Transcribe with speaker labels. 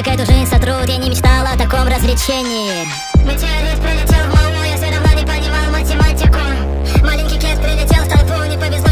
Speaker 1: как эту жизнь сотрут, я не мечтала о таком развлечении. Метеорит прилетел в Малму, я все равно не понимал математику. Маленький кет прилетел в толпу, не повезло